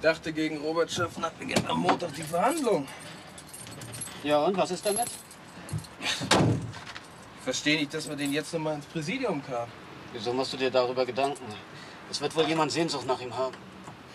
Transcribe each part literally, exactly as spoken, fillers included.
dachte, gegen Robert Schaffner beginnt am Montag die Verhandlung. Ja, und was ist damit? Ich verstehe nicht, dass wir den jetzt noch mal ins Präsidium kamen. Wieso machst du dir darüber Gedanken? Es wird wohl jemand Sehnsucht nach ihm haben.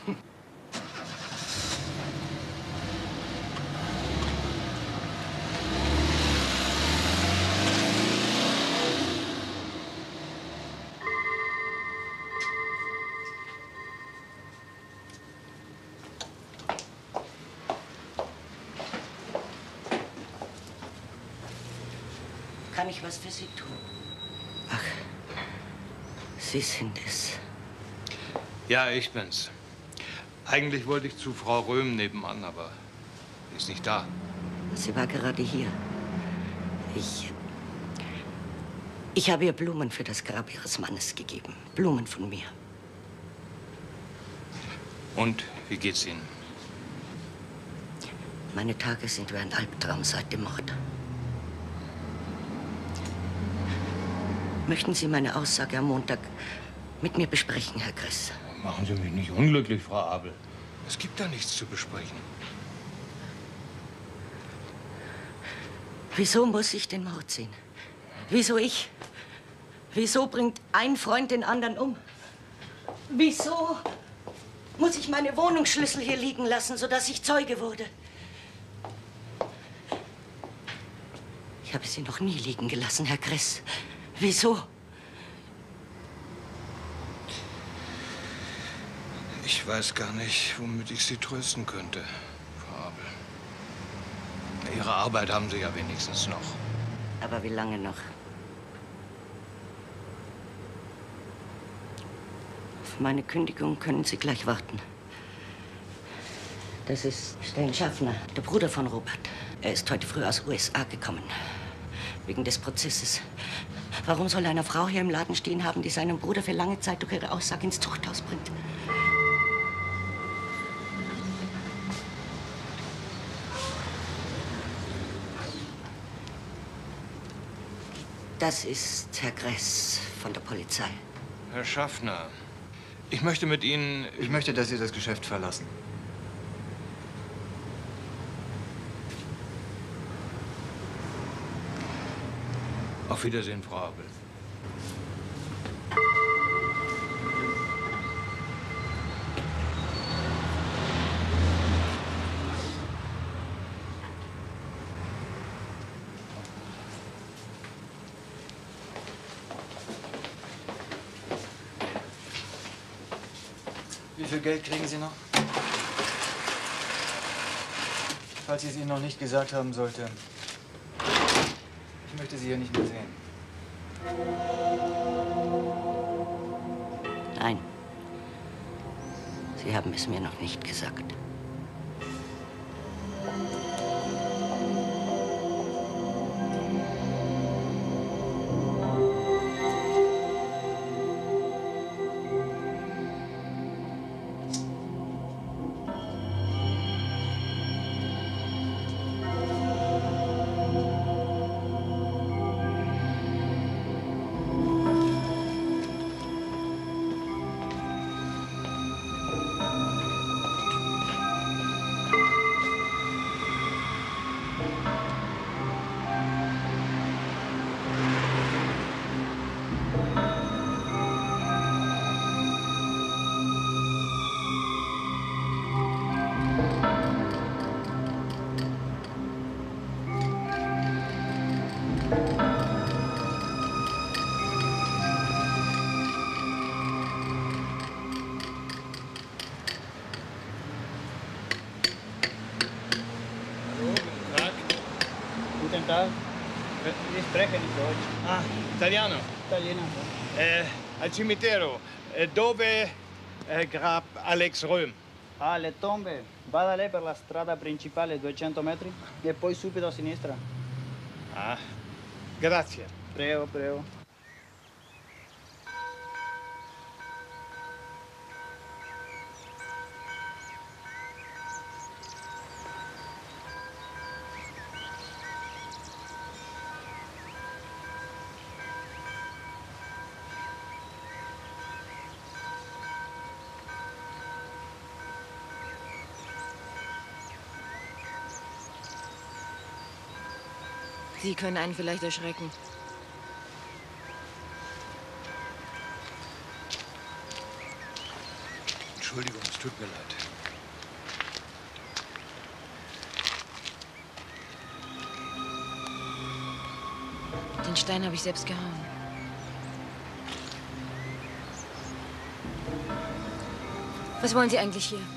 Kann ich was für Sie tun? Ach, Sie sind es. Ja, ich bin's. Eigentlich wollte ich zu Frau Röhm nebenan, aber die ist nicht da. Sie war gerade hier. Ich... Ich habe ihr Blumen für das Grab ihres Mannes gegeben. Blumen von mir. Und, wie geht's Ihnen? Meine Tage sind wie ein Albtraum seit dem Mord. Möchten Sie meine Aussage am Montag mit mir besprechen, Herr Kress? Machen Sie mich nicht unglücklich, Frau Abel. Es gibt da nichts zu besprechen. Wieso muss ich den Mord sehen? Wieso ich? Wieso bringt ein Freund den anderen um? Wieso muss ich meine Wohnungsschlüssel hier liegen lassen, sodass ich Zeuge wurde? Ich habe sie noch nie liegen gelassen, Herr Kress. Wieso? Ich weiß gar nicht, womit ich Sie trösten könnte, Frau Abel. Ihre Arbeit haben Sie ja wenigstens noch. Aber wie lange noch? Auf meine Kündigung können Sie gleich warten. Das ist Stein Schaffner, der Bruder von Robert. Er ist heute früh aus U S A gekommen. Wegen des Prozesses. Warum soll eine Frau hier im Laden stehen haben, die seinen Bruder für lange Zeit durch ihre Aussage ins Zuchthaus bringt? Das ist Herr Kress von der Polizei. Herr Schaffner, ich möchte mit Ihnen... Ich möchte, dass Sie das Geschäft verlassen. Auf Wiedersehen, Frau Abel. Wie viel Geld kriegen Sie noch? Falls ich es Ihnen noch nicht gesagt haben sollte, ich möchte Sie hier nicht mehr sehen. Nein. Sie haben es mir noch nicht gesagt. Ich spreche nicht Deutsch. Ah, Italiano. Italiener. Eh, al cimitero, eh, dove eh, grab Alex Röhm? Ah, le tombe. Vada lei per la strada principale duecento metri e poi subito a sinistra. Ah, grazie. Prego, prego. Sie können einen vielleicht erschrecken. Entschuldigung, es tut mir leid. Den Stein habe ich selbst gehauen. Was wollen Sie eigentlich hier?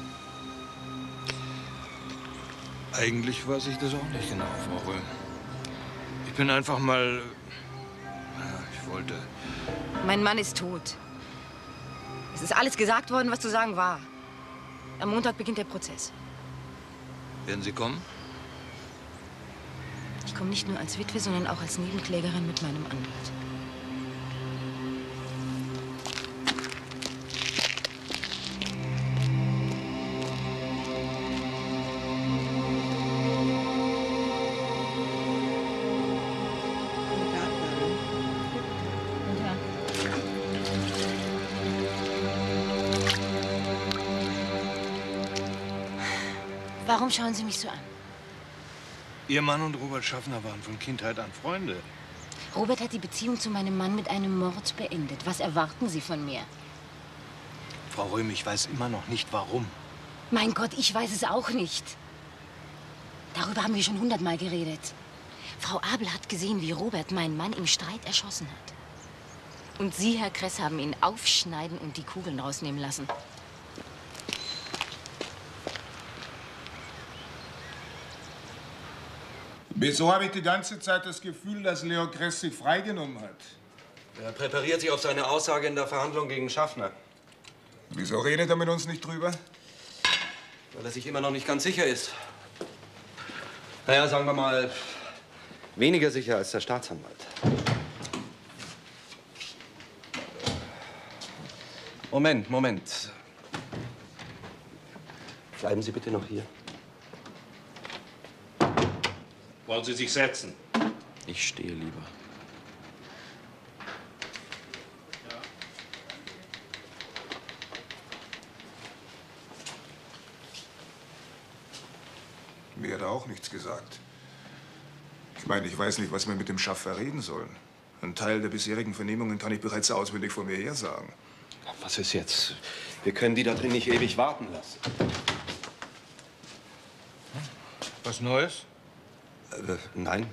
Eigentlich weiß ich das auch nicht genau, Frau Röhm. Ich bin einfach mal... Ja, ich wollte... Mein Mann ist tot. Es ist alles gesagt worden, was zu sagen war. Am Montag beginnt der Prozess. Werden Sie kommen? Ich komme nicht nur als Witwe, sondern auch als Nebenklägerin mit meinem Anwalt. Warum schauen Sie mich so an? Ihr Mann und Robert Schaffner waren von Kindheit an Freunde. Robert hat die Beziehung zu meinem Mann mit einem Mord beendet. Was erwarten Sie von mir? Frau Röhm, ich weiß immer noch nicht, warum. Mein Gott, ich weiß es auch nicht. Darüber haben wir schon hundertmal geredet. Frau Abel hat gesehen, wie Robert meinen Mann im Streit erschossen hat. Und Sie, Herr Kress, haben ihn aufschneiden und die Kugeln rausnehmen lassen. Wieso habe ich die ganze Zeit das Gefühl, dass Leo Kress sich freigenommen hat? Er präpariert sich auf seine Aussage in der Verhandlung gegen Schaffner. Wieso redet er mit uns nicht drüber? Weil er sich immer noch nicht ganz sicher ist. Naja, sagen wir mal, weniger sicher als der Staatsanwalt. Moment, Moment. Bleiben Sie bitte noch hier. Wollen Sie sich setzen? Ich stehe lieber. Mir hat er auch nichts gesagt. Ich meine, ich weiß nicht, was wir mit dem Schaffer reden sollen. Ein Teil der bisherigen Vernehmungen kann ich bereits auswendig vor mir her sagen. Was ist jetzt? Wir können die da drin nicht ewig warten lassen. Was Neues? Äh, nein.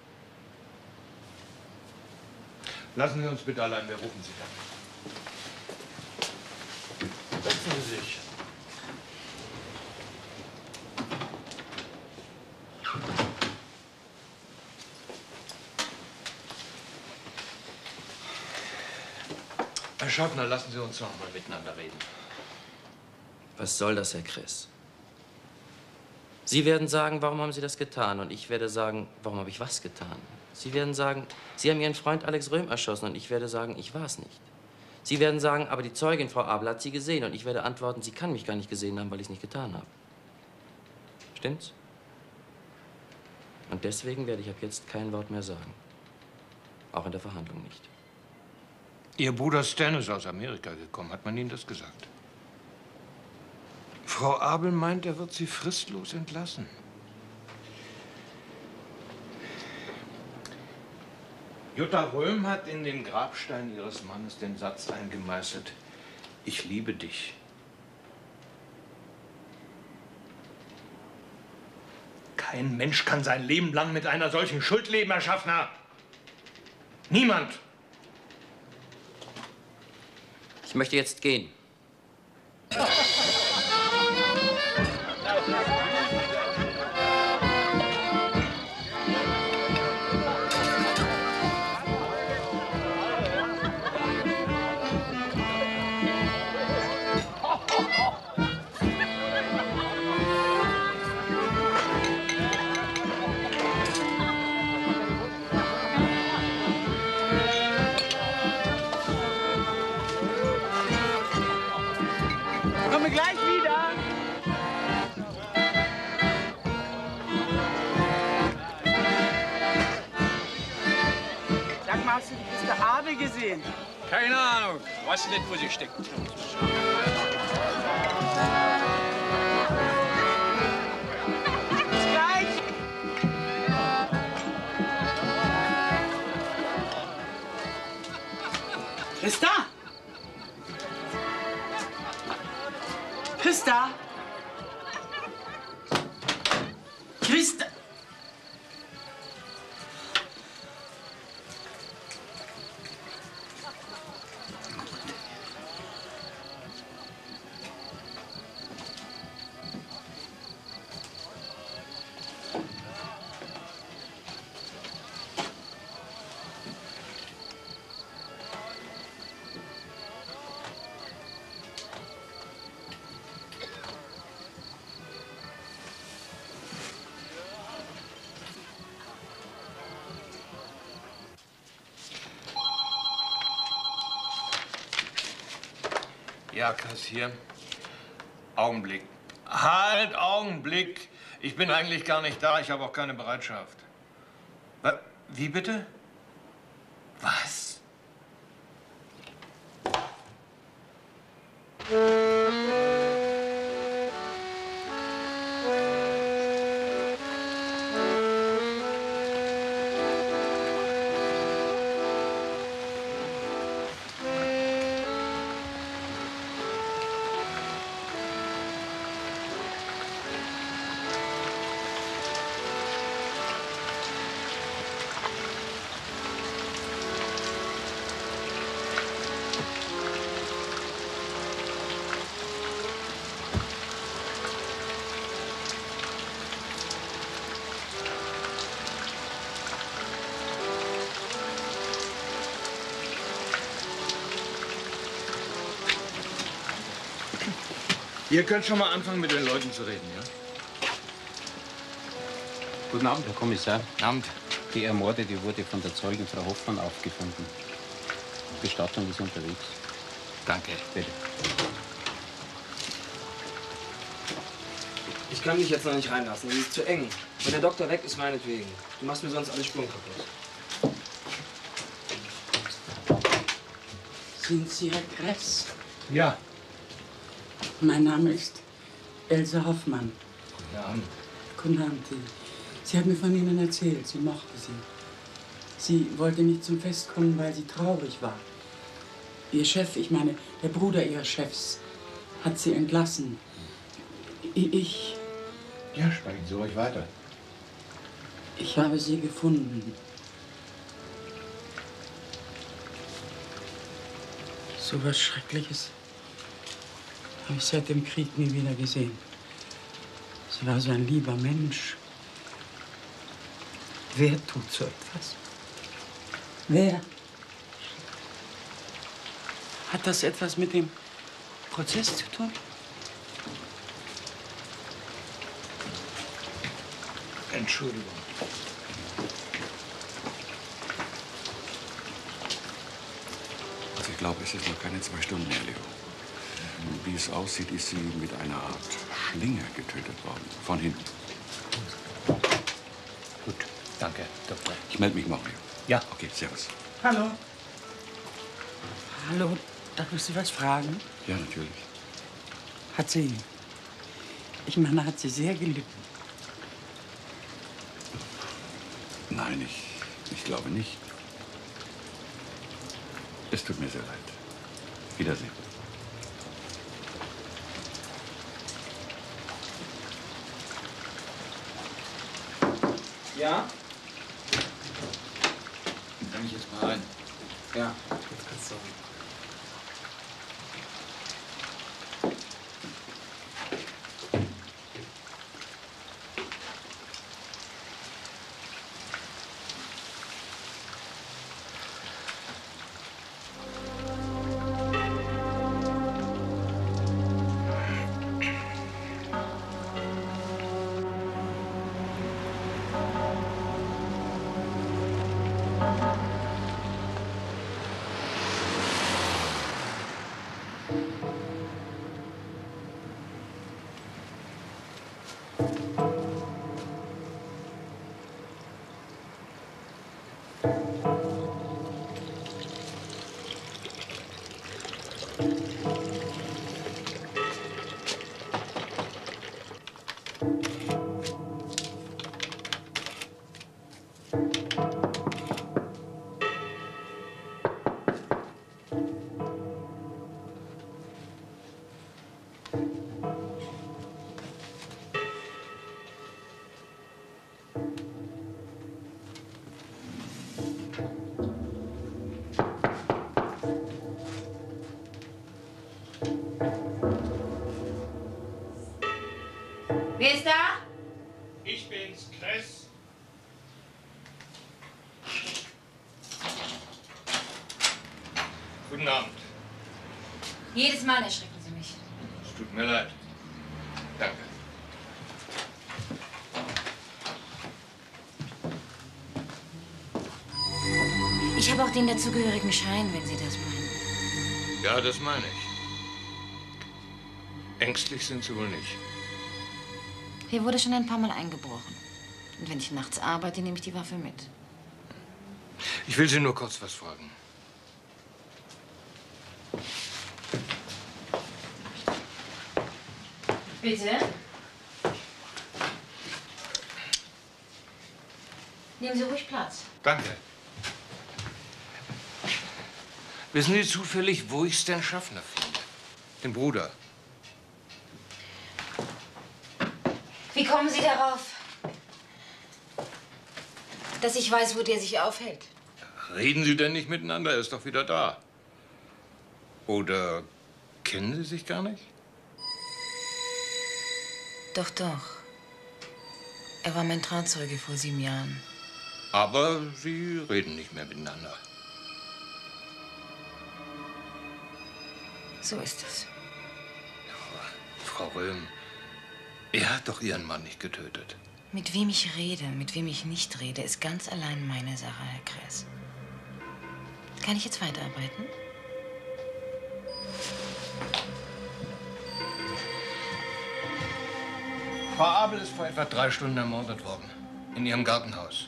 Lassen Sie uns bitte allein, wir rufen Sie dann. Setzen Sie sich. Herr Schaffner, lassen Sie uns noch mal miteinander reden. Was soll das, Herr Kress? Sie werden sagen, warum haben Sie das getan? Und ich werde sagen, warum habe ich was getan? Sie werden sagen, Sie haben Ihren Freund Alex Röhm erschossen. Und ich werde sagen, ich war es nicht. Sie werden sagen, aber die Zeugin, Frau Abel, hat Sie gesehen. Und ich werde antworten, sie kann mich gar nicht gesehen haben, weil ich es nicht getan habe. Stimmt's? Und deswegen werde ich ab jetzt kein Wort mehr sagen. Auch in der Verhandlung nicht. Ihr Bruder Stan ist aus Amerika gekommen. Hat man Ihnen das gesagt? Frau Abel meint, er wird Sie fristlos entlassen. Jutta Röhm hat in den Grabstein ihres Mannes den Satz eingemeißelt: Ich liebe dich. Kein Mensch kann sein Leben lang mit einer solchen Schuld leben, Herr Schaffner. Niemand. Ich möchte jetzt gehen. Komme gleich wieder. Sag mal, hast du die Kiste Abel gesehen? Keine Ahnung. Weiß nicht, wo sie steckt. Bis gleich. Christa? Christa? Christa? Ja, Kassier. Augenblick. Halt, Augenblick. Ich bin eigentlich gar nicht da. Ich habe auch keine Bereitschaft. Wa- Wie bitte? Was? Ihr könnt schon mal anfangen, mit den Leuten zu reden, ja? Guten Abend, Herr Kommissar. Abend. Die Ermordete wurde von der Zeugin Frau Hoffmann aufgefunden. Die Bestattung ist unterwegs. Danke. Bitte. Ich kann dich jetzt noch nicht reinlassen. Das ist zu eng. Wenn der Doktor weg ist, meinetwegen. Du machst mir sonst alle Spuren kaputt. Sind Sie Herr Kress? Ja. Mein Name ist Else Hoffmann. Guten Abend. Guten Abend. Sie hat mir von Ihnen erzählt, sie mochte Sie. Sie wollte nicht zum Fest kommen, weil sie traurig war. Ihr Chef, ich meine, der Bruder Ihres Chefs, hat sie entlassen. Ich... Ja, sprechen Sie ruhig weiter. Ich habe sie gefunden. So was Schreckliches habe ich seit dem Krieg nie wieder gesehen. Sie war so ein lieber Mensch. Wer tut so etwas? Wer? Hat das etwas mit dem Prozess zu tun? Entschuldigung. Also ich glaube, es ist noch keine zwei Stunden her, Leo. Wie es aussieht, ist sie mit einer Art Schlinge getötet worden. Von hinten. Gut, danke, Doktor. Ich melde mich morgen. Leo. Ja. Okay, servus. Hallo. Hallo, darf ich Sie was fragen? Ja, natürlich. Hat sie... Ich meine, hat sie sehr gelitten? Nein, ich, ich glaube nicht. Es tut mir sehr leid. Wiedersehen. Ja? Kann ich jetzt mal rein? Ja, jetzt kannst du. Wer ist da? Ich bin's, Kress. Guten Abend. Jedes Mal erschrecken Sie mich. Es tut mir leid. Danke. Ich habe auch den dazugehörigen Schein, wenn Sie das meinen. Ja, das meine ich. Ängstlich sind Sie wohl nicht. Hier wurde schon ein paar Mal eingebrochen. Und wenn ich nachts arbeite, nehme ich die Waffe mit. Ich will Sie nur kurz was fragen. Bitte? Nehmen Sie ruhig Platz. Danke. Wissen Sie zufällig, wo ich Stan Schaffner finde? Den Bruder. Wie kommen Sie darauf, dass ich weiß, wo der sich aufhält? Reden Sie denn nicht miteinander? Er ist doch wieder da. Oder kennen Sie sich gar nicht? Doch, doch. Er war mein Trauzeuge vor sieben Jahren. Aber Sie reden nicht mehr miteinander. So ist es. Frau Röhm, er hat doch Ihren Mann nicht getötet. Mit wem ich rede, mit wem ich nicht rede, ist ganz allein meine Sache, Herr Kress. Kann ich jetzt weiterarbeiten? Frau Abel ist vor etwa drei Stunden ermordet worden. In ihrem Gartenhaus.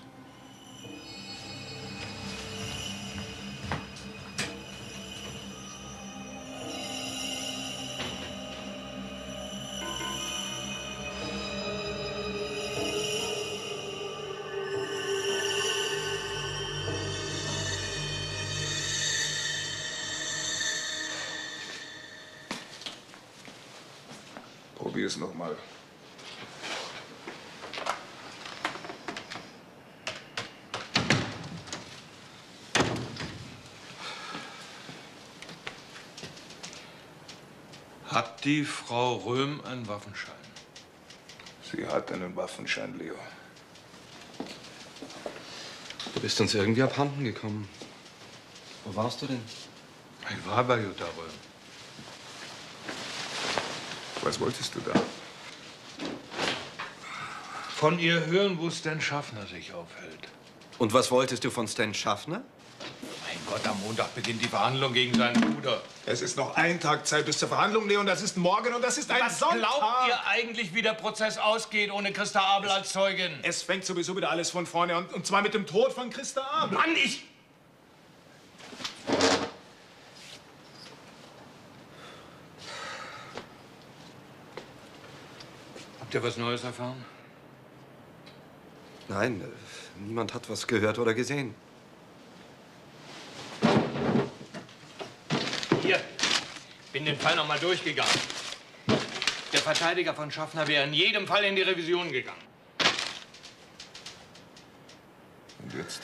Probier es noch mal. Hat die Frau Röhm einen Waffenschein? Sie hat einen Waffenschein, Leo. Du bist uns irgendwie abhanden gekommen. Wo warst du denn? Ich war bei Jutta Röhm. Was wolltest du da? Von ihr hören, wo Stan Schaffner sich aufhält. Und was wolltest du von Stan Schaffner? Mein Gott, am Montag beginnt die Verhandlung gegen seinen Bruder. Es ist noch ein Tag Zeit bis zur Verhandlung, Leo, und das ist morgen und das ist ein Was Sonntag. glaubt ihr eigentlich, wie der Prozess ausgeht ohne Christa Abel als Zeugin? Es fängt sowieso wieder alles von vorne und, und zwar mit dem Tod von Christa Abel. Mann, ich... Habt ihr was Neues erfahren? Nein, äh, niemand hat was gehört oder gesehen. Hier, bin den Fall noch mal durchgegangen. Der Verteidiger von Schaffner wäre in jedem Fall in die Revision gegangen. Und jetzt?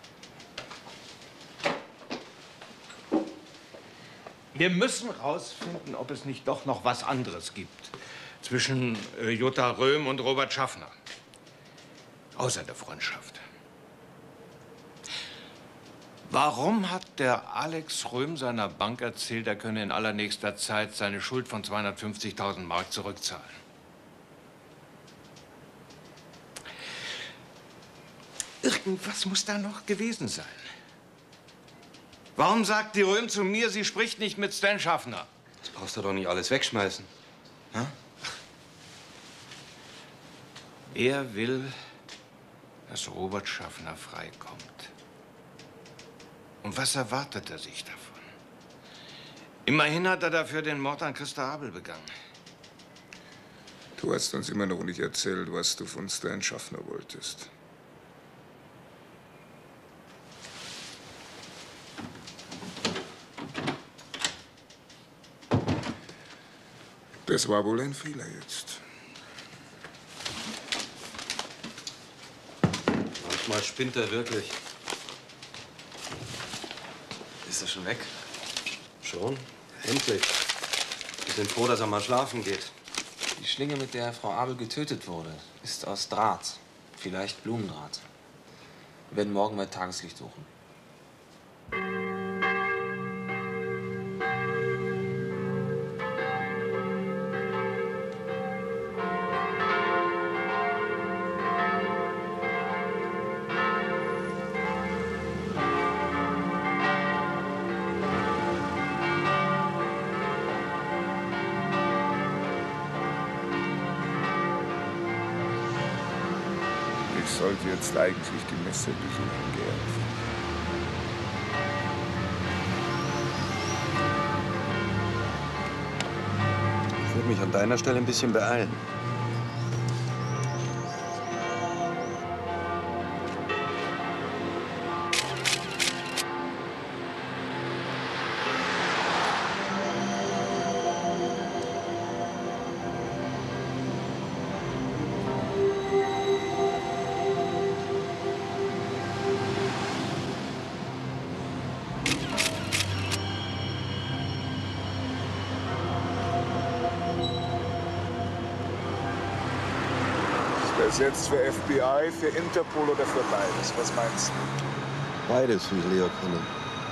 Wir müssen rausfinden, ob es nicht doch noch was anderes gibt zwischen äh, Jutta Röhm und Robert Schaffner. Außer der Freundschaft. Warum hat der Alex Röhm seiner Bank erzählt, er könne in allernächster Zeit seine Schuld von zweihundertfünfzigtausend Mark zurückzahlen? Irgendwas muss da noch gewesen sein. Warum sagt die Röhm zu mir, sie spricht nicht mit Stan Schaffner? Das brauchst du doch nicht alles wegschmeißen. Ja? Er will, dass Robert Schaffner freikommt. Und was erwartet er sich davon? Immerhin hat er dafür den Mord an Christa Abel begangen. Du hast uns immer noch nicht erzählt, was du von Stan Schaffner wolltest. Das war wohl ein Fehler jetzt. Manchmal spinnt er wirklich. Ist er schon weg? Schon? Endlich. Wir sind froh, dass er mal schlafen geht. Die Schlinge, mit der Frau Abel getötet wurde, ist aus Draht. Vielleicht Blumendraht. Wir werden morgen bei Tageslicht suchen. Ich sollte jetzt eigentlich die Messe besuchen, Gerd. Ich würde mich an deiner Stelle ein bisschen beeilen. Ist das jetzt für F B I, für Interpol oder für beides? Was meinst du? Beides, wie ich Leo kenne.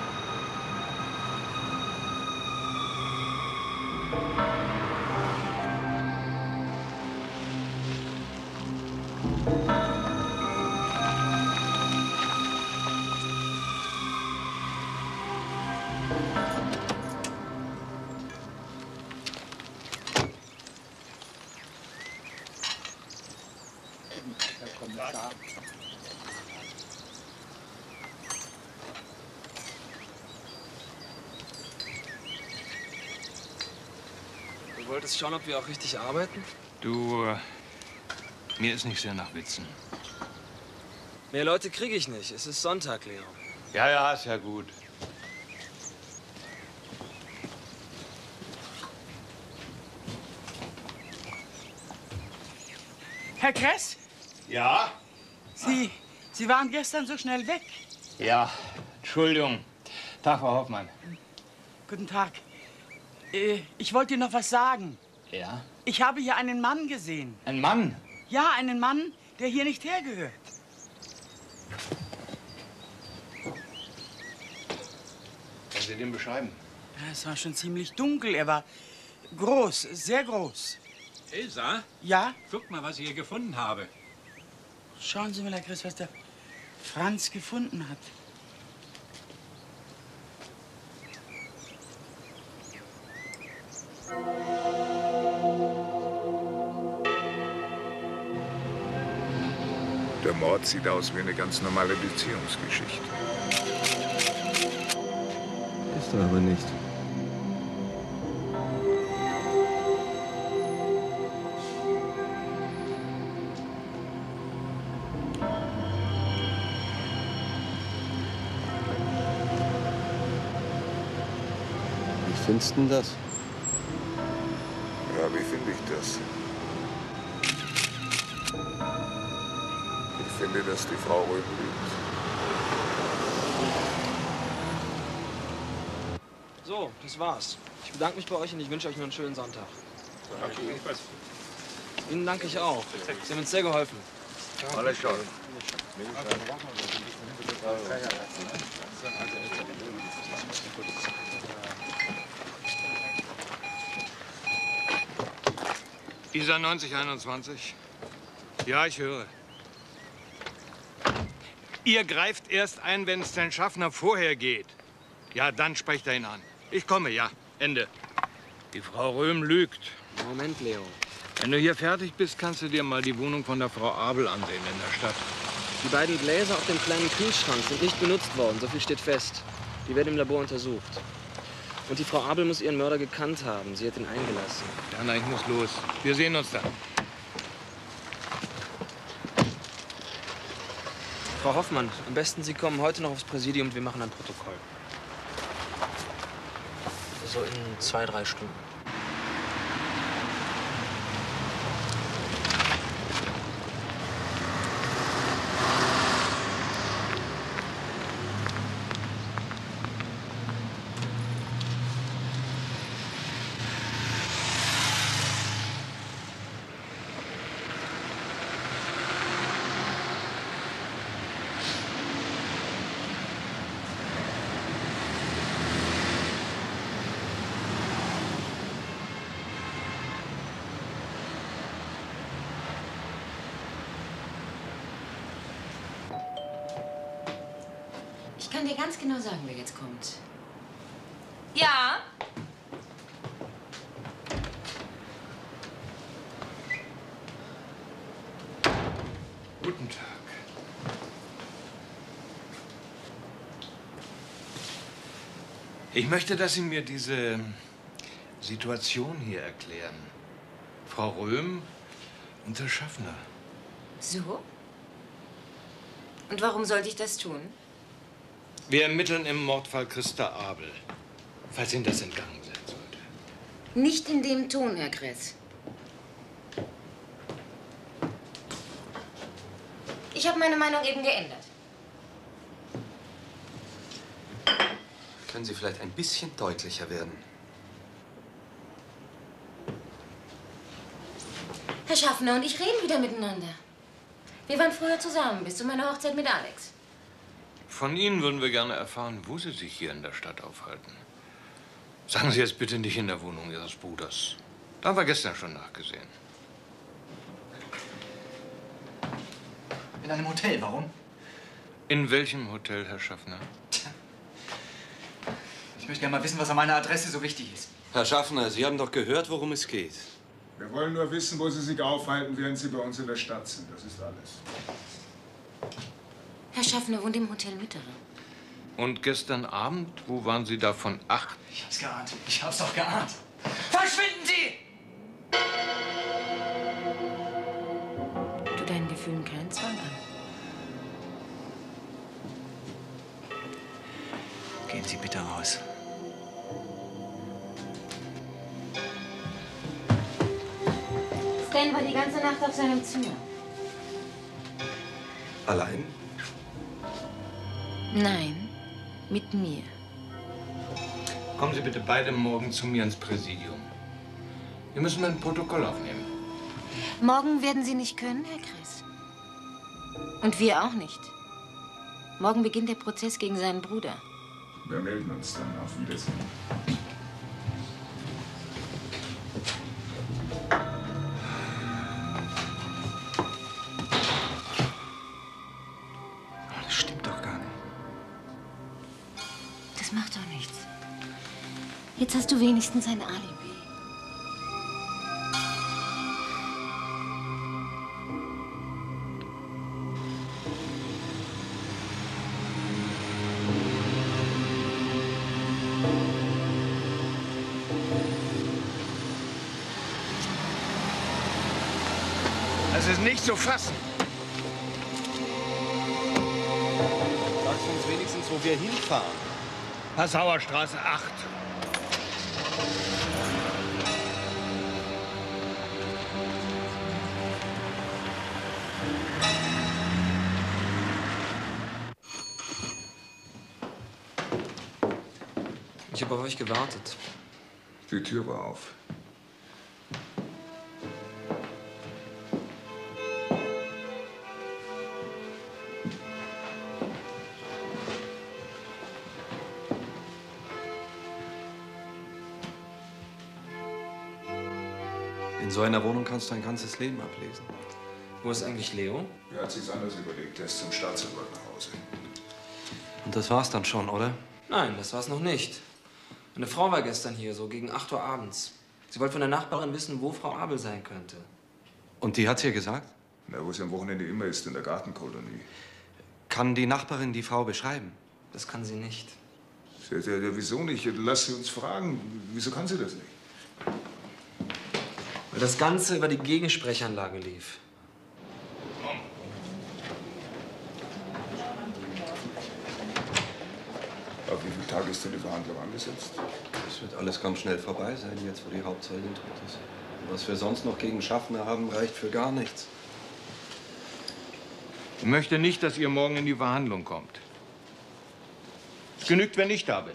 Du wolltest schauen, ob wir auch richtig arbeiten? Du, äh, mir ist nicht sehr nach Witzen. Mehr Leute kriege ich nicht. Es ist Sonntag, Leo. Ja, ja, ist ja gut. Herr Kress? Ja? Sie, Sie waren gestern so schnell weg. Ja, Entschuldigung. Tag, Frau Hoffmann. Guten Tag. Äh, ich wollte Ihnen noch was sagen. Ja? Ich habe hier einen Mann gesehen. Ein Mann? Ja, einen Mann, der hier nicht hergehört. Können Sie den beschreiben? Ja, es war schon ziemlich dunkel. Er war groß, sehr groß. Elsa? Ja? Guck mal, was ich hier gefunden habe. Schauen Sie mal, Herr Chris, was der Franz gefunden hat. Der Mord sieht aus wie eine ganz normale Beziehungsgeschichte. Ist er aber nicht. Wie findest du denn das? Ja, wie finde ich das? Ich finde, dass die Frau Röhm lügt. So, das war's. Ich bedanke mich bei euch und ich wünsche euch noch einen schönen Sonntag. Okay. Ihnen danke ich auch. Sie haben uns sehr geholfen. Alles schon. Isa neunzig einundzwanzig. Ja, ich höre. Ihr greift erst ein, wenn es den Schaffner vorher geht. Ja, dann sprecht er ihn an. Ich komme, ja. Ende. Die Frau Röhm lügt. Moment, Leo. Wenn du hier fertig bist, kannst du dir mal die Wohnung von der Frau Abel ansehen in der Stadt. Die beiden Gläser auf dem kleinen Kühlschrank sind nicht benutzt worden. So viel steht fest. Die werden im Labor untersucht. Und die Frau Abel muss ihren Mörder gekannt haben. Sie hat ihn eingelassen. Ja, na, ich muss los. Wir sehen uns dann. Frau Hoffmann, am besten Sie kommen heute noch aufs Präsidium und wir machen ein Protokoll. So in zwei, drei Stunden. Ich kann dir ganz genau sagen, wer jetzt kommt. Ja? Guten Tag. Ich möchte, dass Sie mir diese Situation hier erklären. Frau Röhm und Herr Schaffner. So? Und warum sollte ich das tun? Wir ermitteln im Mordfall Christa Abel, falls Ihnen das entgangen sein sollte. Nicht in dem Ton, Herr Kress. Ich habe meine Meinung eben geändert. Können Sie vielleicht ein bisschen deutlicher werden? Herr Schaffner und ich reden wieder miteinander. Wir waren früher zusammen, bis zu meiner Hochzeit mit Alex. Von Ihnen würden wir gerne erfahren, wo Sie sich hier in der Stadt aufhalten. Sagen Sie jetzt bitte nicht in der Wohnung Ihres Bruders. Da haben wir gestern schon nachgesehen. In einem Hotel, warum? In welchem Hotel, Herr Schaffner? Ich möchte gerne mal wissen, was an meiner Adresse so wichtig ist. Herr Schaffner, Sie haben doch gehört, worum es geht. Wir wollen nur wissen, wo Sie sich aufhalten, während Sie bei uns in der Stadt sind. Das ist alles. Herr Schaffner wohnt im Hotel Mittere. Und gestern Abend, wo waren Sie da von acht? Ich hab's geahnt. Ich hab's doch geahnt. Verschwinden Sie! Tu deinen Gefühlen keinen Zwang an. Gehen Sie bitte raus. Stan war die ganze Nacht auf seinem Zimmer. Allein? Nein, mit mir. Kommen Sie bitte beide morgen zu mir ins Präsidium. Wir müssen ein Protokoll aufnehmen. Morgen werden Sie nicht können, Herr Kress. Und wir auch nicht. Morgen beginnt der Prozess gegen seinen Bruder. Wir melden uns dann. Auf Wiedersehen. Das stimmt doch gar nicht. Das macht doch nichts. Jetzt hast du wenigstens ein Alibi. Das ist nicht zu fassen. Sagst du uns wenigstens, wo wir hinfahren? Passauer Straße acht. Ich habe auf euch gewartet. Die Tür war auf. In so einer Wohnung kannst du ein ganzes Leben ablesen. Wo ist eigentlich Leo? Er hat sich's anders überlegt. Er ist zum Staatsanwalt nach Hause. Und das war's dann schon, oder? Nein, das war's noch nicht. Eine Frau war gestern hier, so gegen acht Uhr abends. Sie wollte von der Nachbarin wissen, wo Frau Abel sein könnte. Und die hat's ihr gesagt? Na, wo sie am Wochenende immer ist, in der Gartenkolonie. Kann die Nachbarin die Frau beschreiben? Das kann sie nicht. Ja, ja, ja, wieso nicht? Lass sie uns fragen. Wieso kann sie das nicht? Weil das Ganze über die Gegensprechanlage lief. Auf wie viele Tage ist denn die Verhandlung angesetzt? Das wird alles ganz schnell vorbei sein, jetzt wo die Hauptzeugin tot ist. Und was wir sonst noch gegen Schaffner haben, reicht für gar nichts. Ich möchte nicht, dass ihr morgen in die Verhandlung kommt. Es genügt, wenn ich da bin.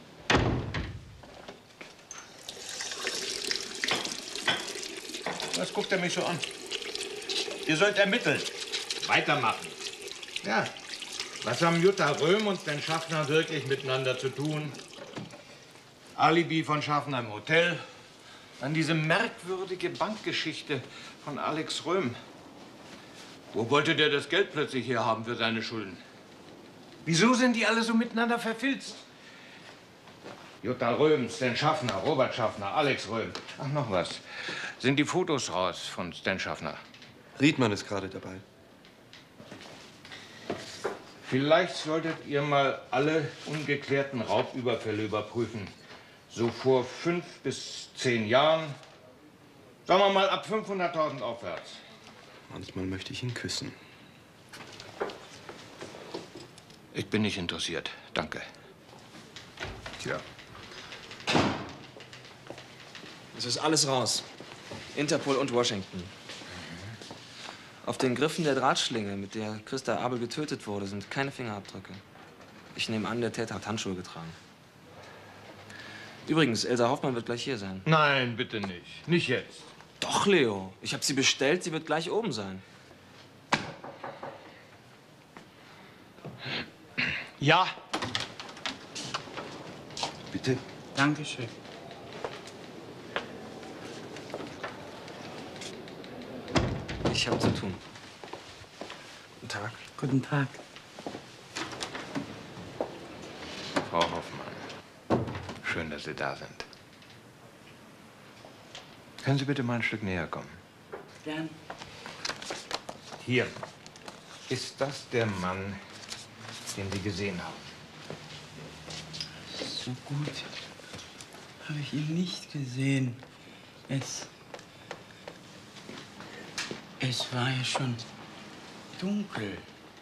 Was guckt er mich so an? Ihr sollt ermitteln. Weitermachen. Ja. Was haben Jutta Röhm und den Schaffner wirklich miteinander zu tun? Alibi von Schaffner im Hotel. Dann diese merkwürdige Bankgeschichte von Alex Röhm. Wo wollte der das Geld plötzlich herhaben für seine Schulden? Wieso sind die alle so miteinander verfilzt? Jutta Röhm, Stan Schaffner, Robert Schaffner, Alex Röhm. Ach, noch was. Sind die Fotos raus von Stan Schaffner? Riedmann ist gerade dabei. Vielleicht solltet ihr mal alle ungeklärten Raubüberfälle überprüfen. So vor fünf bis zehn Jahren. Sagen wir mal ab fünfhunderttausend aufwärts. Manchmal möchte ich ihn küssen. Ich bin nicht interessiert. Danke. Tja. Es ist alles raus. Interpol und Washington. Auf den Griffen der Drahtschlinge, mit der Christa Abel getötet wurde, sind keine Fingerabdrücke. Ich nehme an, der Täter hat Handschuhe getragen. Übrigens, Elsa Hoffmann wird gleich hier sein. Nein, bitte nicht. Nicht jetzt. Doch, Leo. Ich habe sie bestellt, sie wird gleich oben sein. Ja. Bitte. Dankeschön. Ich habe zu tun. Guten Tag. Guten Tag. Frau Hoffmann, schön, dass Sie da sind. Können Sie bitte mal ein Stück näher kommen? Gern. Hier. Ist das der Mann, den Sie gesehen haben? So gut habe ich ihn nicht gesehen. Es... Es war ja schon dunkel.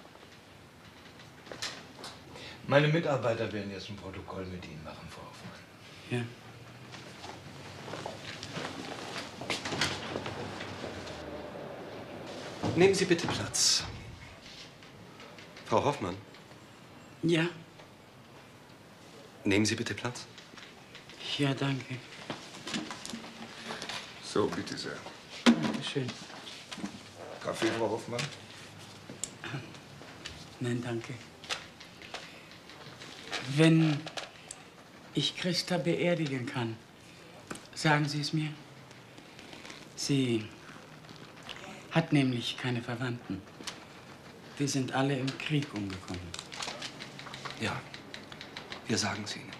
Meine Mitarbeiter werden jetzt ein Protokoll mit Ihnen machen, Frau Hoffmann. Ja. Nehmen Sie bitte Platz. Frau Hoffmann. Ja. Nehmen Sie bitte Platz. Ja, danke. So, bitte sehr. Dankeschön. Kaffee, Frau Hoffmann? Nein, danke. Wenn ich Christa beerdigen kann, sagen Sie es mir. Sie hat nämlich keine Verwandten. Wir sind alle im Krieg umgekommen. Ja, wir sagen es Ihnen.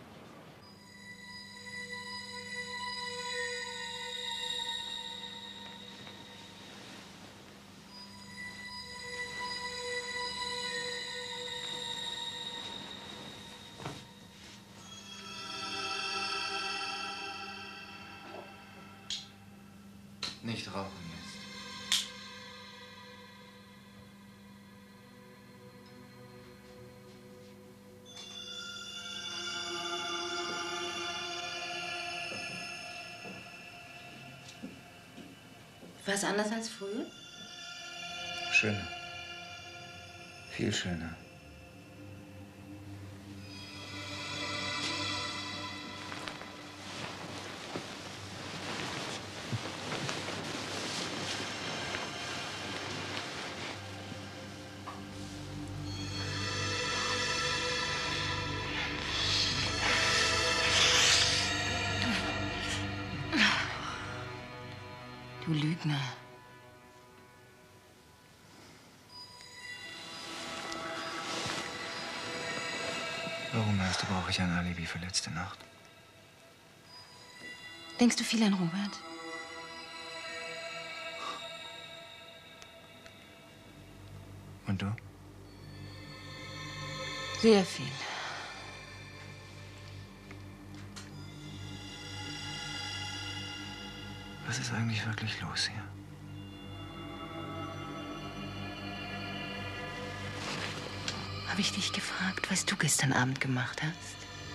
Nicht rauchen jetzt. Was anders als früher? Schöner. Viel schöner. Du Lügner. Warum erst brauche ich ein Alibi für letzte Nacht? Denkst du viel an Robert? Und du? Sehr viel. Was ist eigentlich wirklich los hier? Habe ich dich gefragt, was du gestern Abend gemacht hast?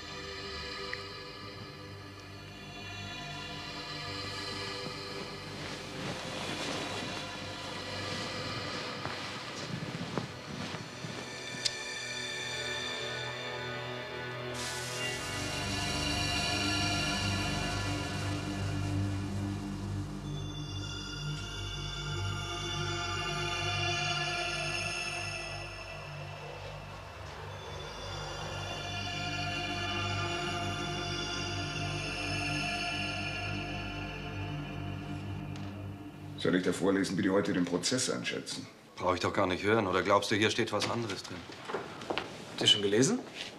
Soll ich dir vorlesen, wie die heute den Prozess einschätzen? Brauche ich doch gar nicht hören. Oder glaubst du, hier steht was anderes drin? Habt ihr schon gelesen?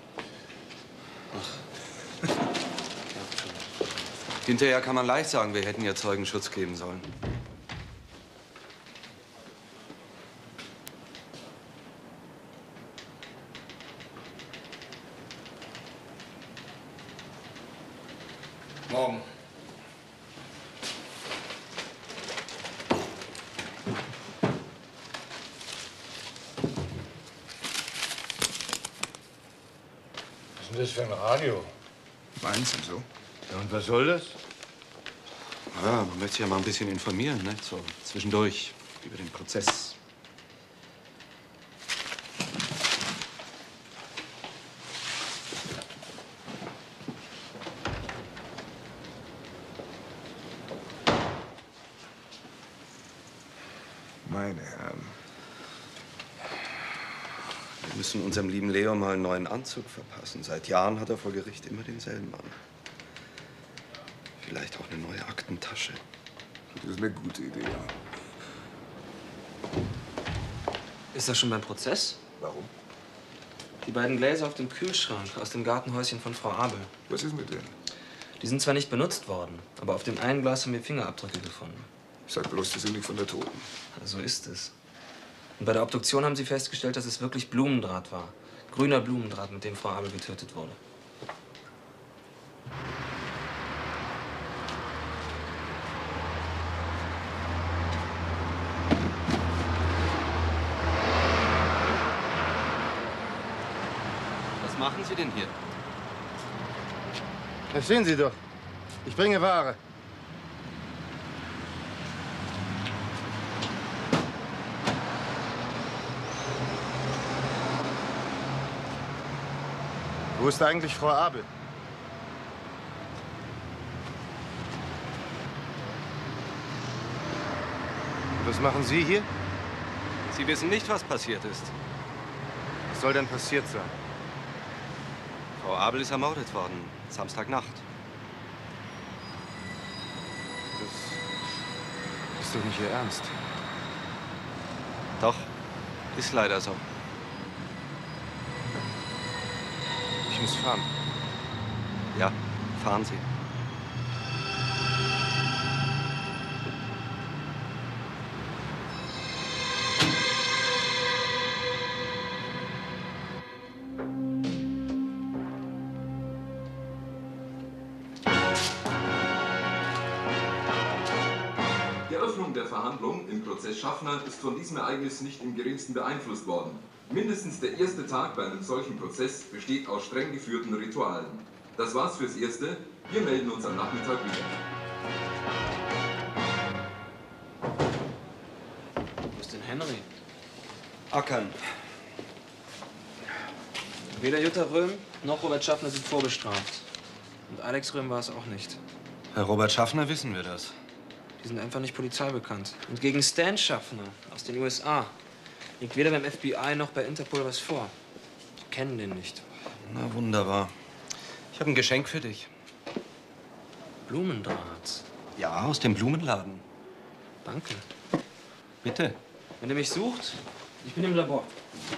Ach. Hinterher kann man leicht sagen, wir hätten ja Zeugenschutz geben sollen. Morgen. Was ist denn das für ein Radio? Meins und so. Ja, und was soll das? Ja, man möchte sich ja mal ein bisschen informieren, ne? So zwischendurch über den Prozess. Meine Herren. Wir müssen unserem lieben Leo mal einen neuen Anzug verpassen. Seit Jahren hat er vor Gericht immer denselben an. Vielleicht auch eine neue Aktentasche. Das ist eine gute Idee, ja. Ist das schon beim Prozess? Warum? Die beiden Gläser auf dem Kühlschrank aus dem Gartenhäuschen von Frau Abel. Was ist mit denen? Die sind zwar nicht benutzt worden, aber auf dem einen Glas haben wir Fingerabdrücke gefunden. Sag bloß, die sind nicht von der Toten. So ist es. Und bei der Obduktion haben sie festgestellt, dass es wirklich Blumendraht war. Grüner Blumendraht, mit dem Frau Abel getötet wurde. Was machen Sie denn hier? Das sehen Sie doch. Ich bringe Ware. Wo ist eigentlich Frau Abel? Was machen Sie hier? Sie wissen nicht, was passiert ist. Was soll denn passiert sein? Frau Abel ist ermordet worden, Samstagnacht. Das ist doch nicht Ihr Ernst. Doch, ist leider so. Ich muss fahren. Ja, fahren Sie. Die Eröffnung der Verhandlung im Prozess Schaffner ist von diesem Ereignis nicht im geringsten beeinflusst worden. Mindestens der erste Tag bei einem solchen Prozess besteht aus streng geführten Ritualen. Das war's fürs Erste. Wir melden uns am Nachmittag wieder. Wo ist denn Henry? Ackern. Weder Jutta Röhm noch Robert Schaffner sind vorbestraft. Und Alex Röhm war es auch nicht. Herr Robert Schaffner wissen wir das. Die sind einfach nicht polizeibekannt. Und gegen Stan Schaffner aus den U S A liegt weder beim F B I noch bei Interpol was vor. Die kennen den nicht. Na, wunderbar. Ich habe ein Geschenk für dich. Blumendraht? Ja, aus dem Blumenladen. Danke. Bitte. Wenn ihr mich sucht, ich bin im Labor.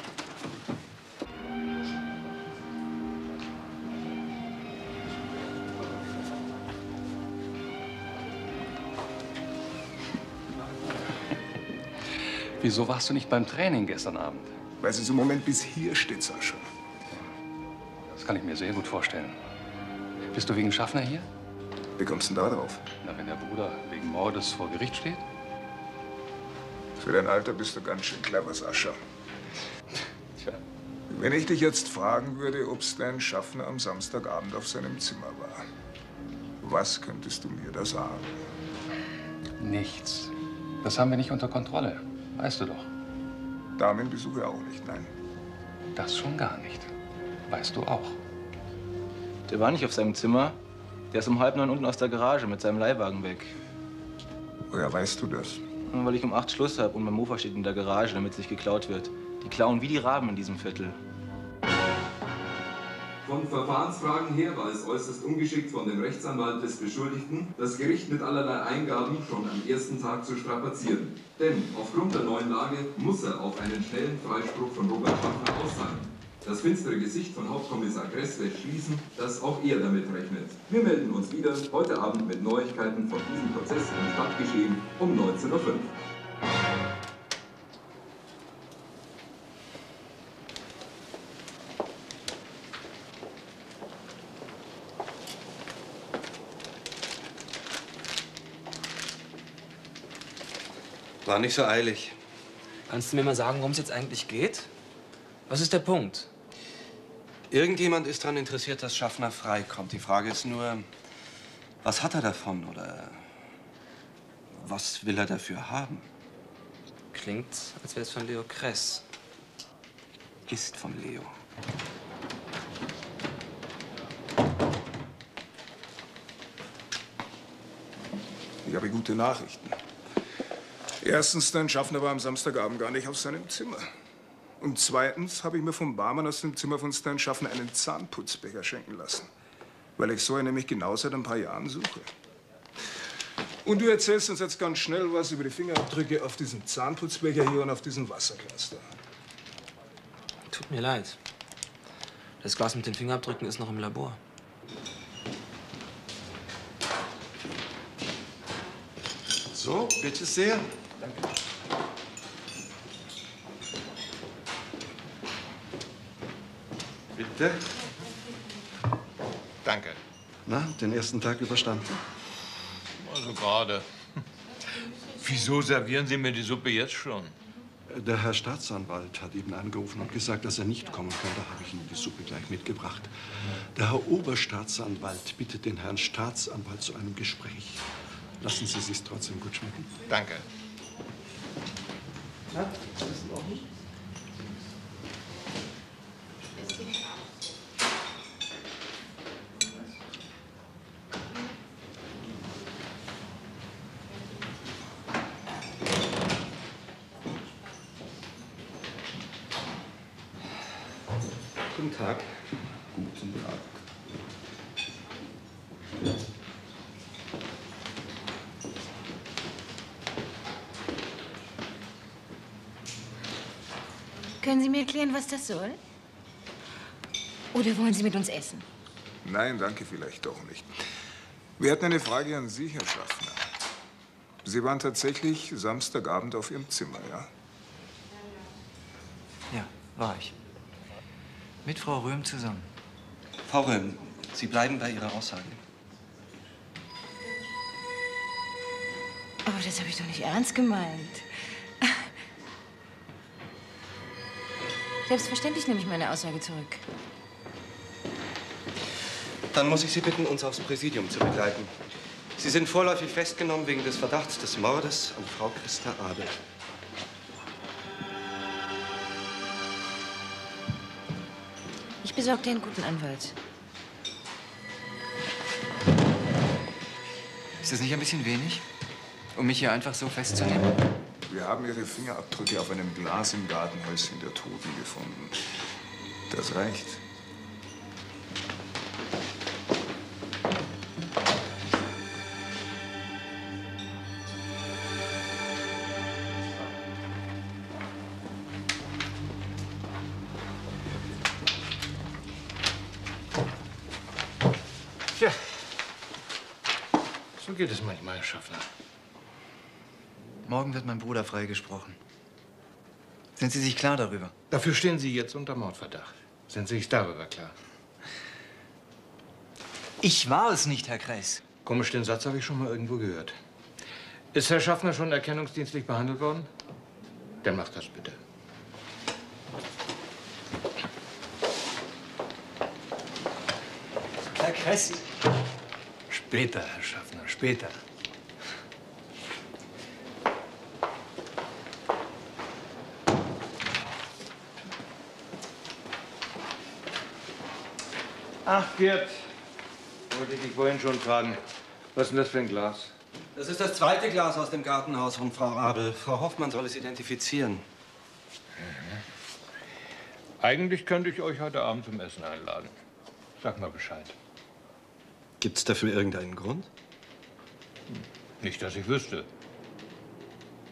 Wieso warst du nicht beim Training gestern Abend? Weil es im Moment bis hier steht, Sascha. Das kann ich mir sehr gut vorstellen. Bist du wegen Schaffner hier? Wie kommst du denn da drauf? Na, wenn der Bruder wegen Mordes vor Gericht steht? Für dein Alter bist du ganz schön clever, Sascha. Tja. Wenn ich dich jetzt fragen würde, ob Stan Schaffner am Samstagabend auf seinem Zimmer war, was könntest du mir da sagen? Nichts. Das haben wir nicht unter Kontrolle. Weißt du doch. Damenbesuche auch nicht, nein. Das schon gar nicht. Weißt du auch. Der war nicht auf seinem Zimmer. Der ist um halb neun unten aus der Garage mit seinem Leihwagen weg. Woher weißt du das? Weil ich um acht Schluss habe und mein Mofa steht in der Garage, damit es nicht geklaut wird. Die klauen wie die Raben in diesem Viertel. Von Verfahrensfragen her war es äußerst ungeschickt von dem Rechtsanwalt des Beschuldigten, das Gericht mit allerlei Eingaben schon am ersten Tag zu strapazieren. Denn aufgrund der neuen Lage muss er auf einen schnellen Freispruch von Robert Schaffner aus sein. Das finstere Gesicht von Hauptkommissar Kress lässt schließen, dass auch er damit rechnet. Wir melden uns wieder heute Abend mit Neuigkeiten von diesem Prozess im Stadtgeschehen um neunzehn Uhr fünf. War nicht so eilig. Kannst du mir mal sagen, worum es jetzt eigentlich geht? Was ist der Punkt? Irgendjemand ist daran interessiert, dass Schaffner freikommt. Die Frage ist nur, was hat er davon oder was will er dafür haben? Klingt, als wäre es von Leo Kress. Ist von Leo. Ich habe gute Nachrichten. Erstens, dein Schaffner war am Samstagabend gar nicht auf seinem Zimmer. Und zweitens habe ich mir vom Barmann aus dem Zimmer von Stan Schaffner einen Zahnputzbecher schenken lassen. Weil ich so einen nämlich genau seit ein paar Jahren suche. Und du erzählst uns jetzt ganz schnell was über die Fingerabdrücke auf diesem Zahnputzbecher hier und auf diesem Wasserglas da. Tut mir leid. Das Glas mit den Fingerabdrücken ist noch im Labor. So, bitte sehr. Danke. Bitte. Danke. Na, den ersten Tag überstanden? Also gerade. Wieso servieren Sie mir die Suppe jetzt schon? Der Herr Staatsanwalt hat eben angerufen und gesagt, dass er nicht kommen kann. Da habe ich Ihnen die Suppe gleich mitgebracht. Der Herr Oberstaatsanwalt bittet den Herrn Staatsanwalt zu einem Gespräch. Lassen Sie es sich trotzdem gut schmecken. Danke. Na, ist das in Ordnung? Guten Tag. Guten Tag. Können Sie mir erklären, was das soll? Oder wollen Sie mit uns essen? Nein, danke, vielleicht doch nicht. Wir hatten eine Frage an Sie, Herr Schaffner. Sie waren tatsächlich Samstagabend auf Ihrem Zimmer, ja? Ja, war ich. Mit Frau Röhm zusammen. Frau Röhm, Sie bleiben bei Ihrer Aussage. Aber das habe ich doch nicht ernst gemeint. Selbstverständlich nehme ich meine Aussage zurück. Dann muss ich Sie bitten, uns aufs Präsidium zu begleiten. Sie sind vorläufig festgenommen wegen des Verdachts des Mordes an Frau Christa Abel. Ich besorge dir einen guten Anwalt. Ist das nicht ein bisschen wenig, um mich hier einfach so festzunehmen? Wir haben Ihre Fingerabdrücke auf einem Glas im Gartenhäuschen der Toten gefunden. Das reicht. Tja, so geht es manchmal, Herr Schaffner. Morgen wird mein Bruder freigesprochen. Sind Sie sich klar darüber? Dafür stehen Sie jetzt unter Mordverdacht. Sind Sie sich darüber klar? Ich war es nicht, Herr Kress. Komisch, den Satz habe ich schon mal irgendwo gehört. Ist Herr Schaffner schon erkennungsdienstlich behandelt worden? Dann macht das bitte. Herr Kress. Später, Herr Schaffner, später. Ach, Gerd, wollte ich dich vorhin schon fragen. Was ist denn das für ein Glas? Das ist das zweite Glas aus dem Gartenhaus von Frau Abel. Frau Hoffmann soll es identifizieren. Mhm. Eigentlich könnte ich euch heute Abend zum Essen einladen. Sag mal Bescheid. Gibt es dafür irgendeinen Grund? Nicht, dass ich wüsste.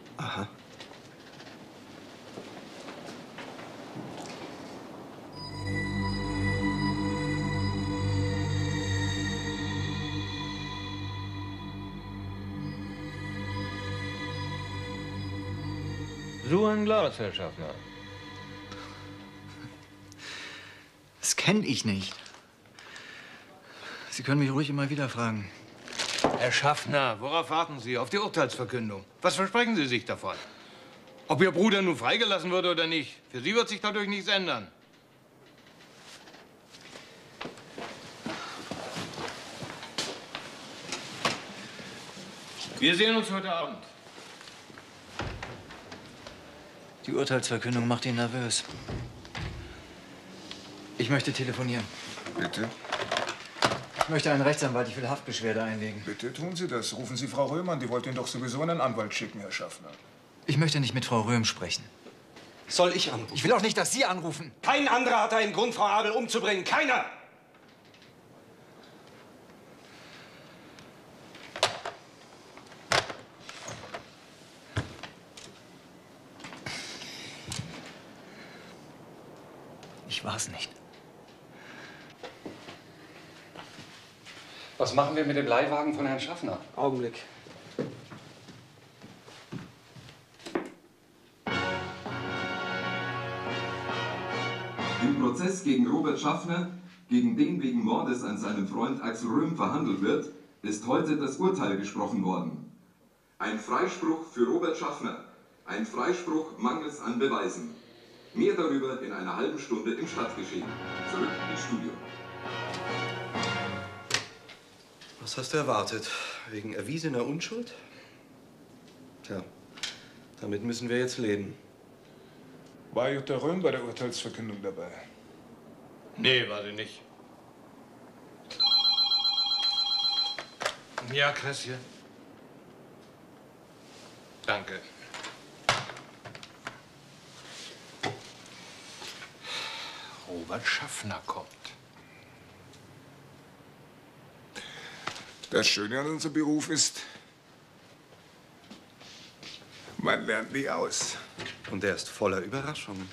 Aha. So ein Glas, Herr Schaffner. Das kenne ich nicht. Sie können mich ruhig immer wieder fragen. Herr Schaffner, worauf warten Sie? Auf die Urteilsverkündung. Was versprechen Sie sich davon? Ob Ihr Bruder nun freigelassen wird oder nicht, für Sie wird sich dadurch nichts ändern. Wir sehen uns heute Abend. Die Urteilsverkündung macht ihn nervös. Ich möchte telefonieren. Bitte? Ich möchte einen Rechtsanwalt. Ich will Haftbeschwerde einlegen. Bitte tun Sie das. Rufen Sie Frau Röhm an. Die wollte Ihnen doch sowieso einen Anwalt schicken, Herr Schaffner. Ich möchte nicht mit Frau Röhm sprechen. Soll ich anrufen? Ich will auch nicht, dass Sie anrufen. Kein anderer hat einen Grund, Frau Abel umzubringen. Keiner! Ich war's nicht. Was machen wir mit dem Leihwagen von Herrn Schaffner? Augenblick. Im Prozess gegen Robert Schaffner, gegen den wegen Mordes an seinem Freund Axel Röhm verhandelt wird, ist heute das Urteil gesprochen worden. Ein Freispruch für Robert Schaffner. Ein Freispruch mangels an Beweisen. Mehr darüber in einer halben Stunde im Stadtgeschehen. Zurück ins Studio. Was hast du erwartet? Wegen erwiesener Unschuld? Tja, damit müssen wir jetzt leben. War Jutta Röhm bei der Urteilsverkündung dabei? Nee, war sie nicht. Ja, Christje. Danke. Robert Schaffner kommt. Das Schöne an unserem Beruf ist, man lernt nie aus. Und er ist voller Überraschungen.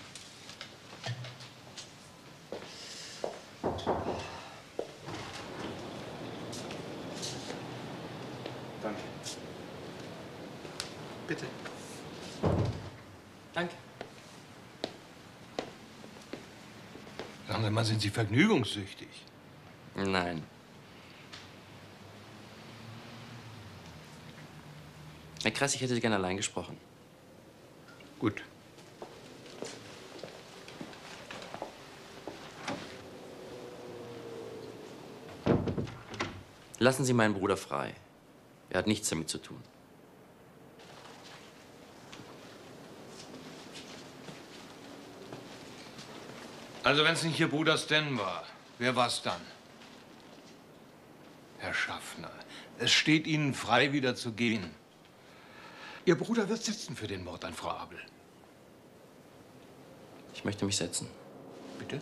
Danke. Bitte. Danke. Sagen Sie mal, sind Sie vergnügungssüchtig? Nein. Herr Kress, ich hätte Sie gerne allein gesprochen. Gut. Lassen Sie meinen Bruder frei. Er hat nichts damit zu tun. Also, wenn es nicht Ihr Bruder Stan war, wer war's dann? Herr Schaffner, es steht Ihnen frei, wieder zu gehen. Ihr Bruder wird sitzen für den Mord an Frau Abel. Ich möchte mich setzen. Bitte?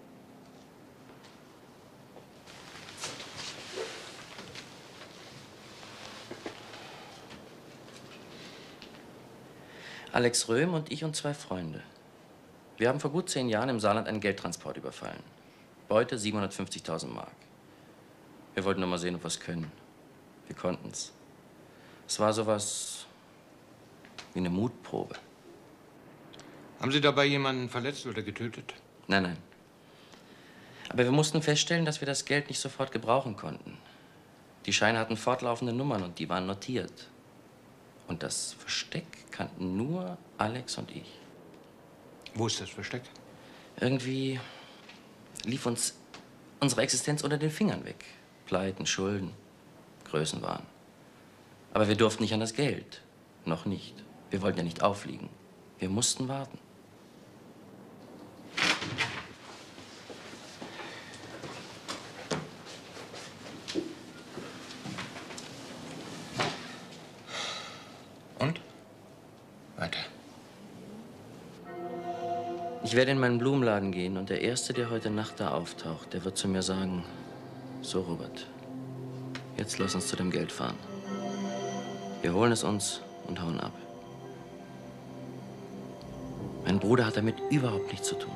Alex Röhm und ich und zwei Freunde. Wir haben vor gut zehn Jahren im Saarland einen Geldtransport überfallen. Beute siebenhundertfünfzigtausend Mark. Wir wollten nur mal sehen, ob wir es können. Wir konnten's. Es war sowas wie eine Mutprobe. Haben Sie dabei jemanden verletzt oder getötet? Nein, nein. Aber wir mussten feststellen, dass wir das Geld nicht sofort gebrauchen konnten. Die Scheine hatten fortlaufende Nummern und die waren notiert. Und das Versteck kannten nur Alex und ich. Wo ist das Versteck? Irgendwie lief uns unsere Existenz unter den Fingern weg. Pleiten, Schulden, Größenwahn. Aber wir durften nicht an das Geld. Noch nicht. Wir wollten ja nicht auffliegen. Wir mussten warten. Und? Weiter. Ich werde in meinen Blumenladen gehen und der Erste, der heute Nacht da auftaucht, der wird zu mir sagen, so Robert, jetzt lass uns zu dem Geld fahren. Wir holen es uns und hauen ab. Mein Bruder hat damit überhaupt nichts zu tun.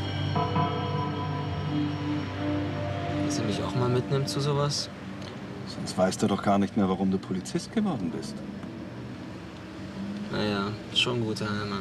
Dass Sie mich auch mal mitnimmt zu sowas? Sonst weißt du doch gar nicht mehr, warum du Polizist geworden bist. Naja, schon ein guter Mann.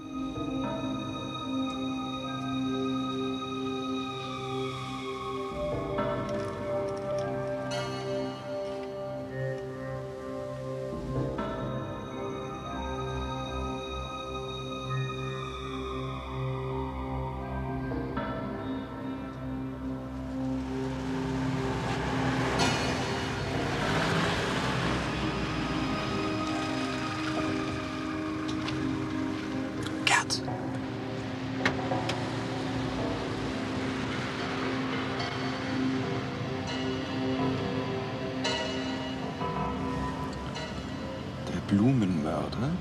Blumenmörder?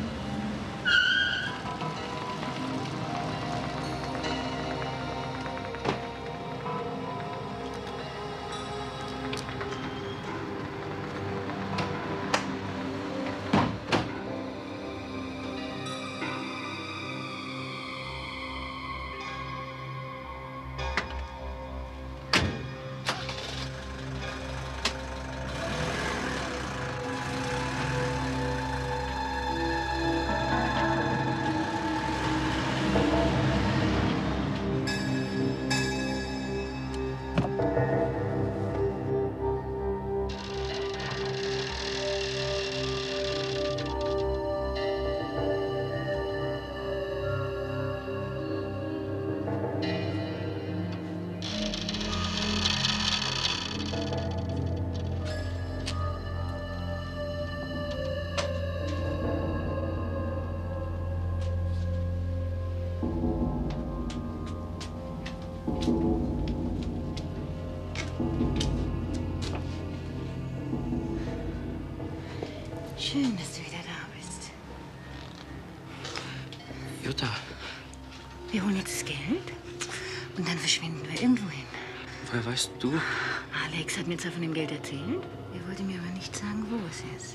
Schön, dass du wieder da bist. Jutta, Wir holen jetzt das Geld und dann verschwinden wir irgendwo hin. woher weißt du? Alex hat mir zwar von dem Geld erzählt, er wollte mir aber nicht sagen, wo es ist.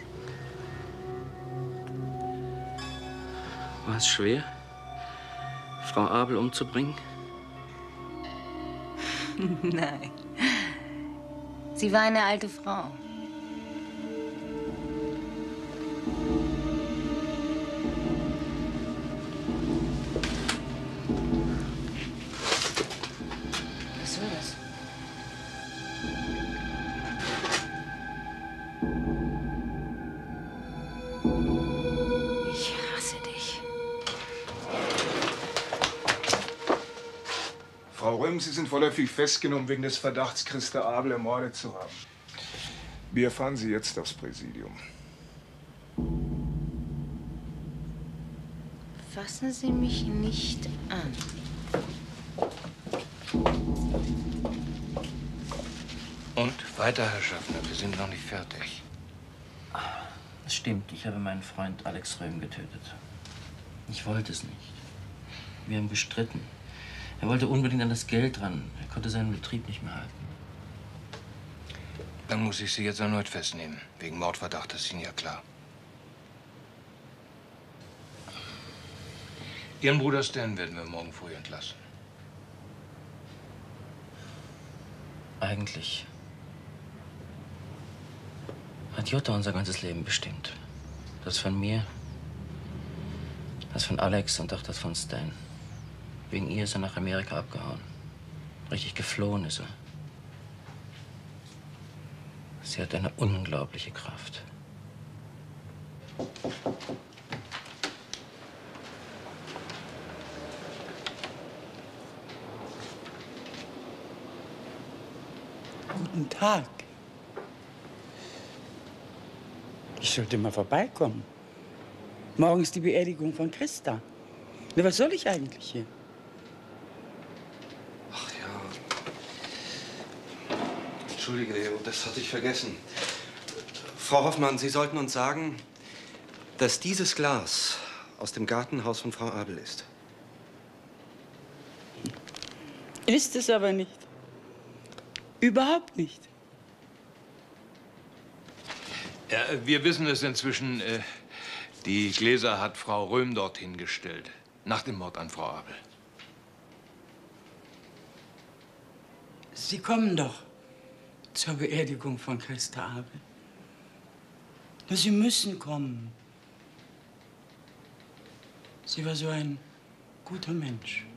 War es schwer, Frau Abel umzubringen? Nein. Sie war eine alte Frau. Was war das? Ich hasse dich. Frau Röhm, Sie sind vorläufig festgenommen wegen des Verdachts, Christa Abel ermordet zu haben. Wie erfahren Sie jetzt aufs Präsidium? Fassen Sie mich nicht an. Und weiter, Herr Schaffner, wir sind noch nicht fertig. Es stimmt, ich habe meinen Freund Alex Röhm getötet. Ich wollte es nicht. Wir haben gestritten. Er wollte unbedingt an das Geld ran. Er konnte seinen Betrieb nicht mehr halten. Dann muss ich Sie jetzt erneut festnehmen. Wegen Mordverdacht, das ist Ihnen ja klar. Ihren Bruder Stan werden wir morgen früh entlassen. Eigentlich hat Jutta unser ganzes Leben bestimmt. Das von mir, das von Alex und auch das von Stan. Wegen ihr ist er nach Amerika abgehauen. Richtig geflohen ist er. Sie hat eine unglaubliche Kraft. Guten Tag. Ich sollte mal vorbeikommen. Morgen ist die Beerdigung von Christa. Na, was soll ich eigentlich hier? Ach ja. Entschuldige, Leo, das hatte ich vergessen. Frau Hoffmann, Sie sollten uns sagen, dass dieses Glas aus dem Gartenhaus von Frau Abel ist. Ist es aber nicht. Überhaupt nicht. Ja, wir wissen es inzwischen. Äh, die Gläser hat Frau Röhm dorthin gestellt. Nach dem Mord an Frau Abel. Sie kommen doch zur Beerdigung von Christa Abel. Nur Sie müssen kommen. Sie war so ein guter Mensch.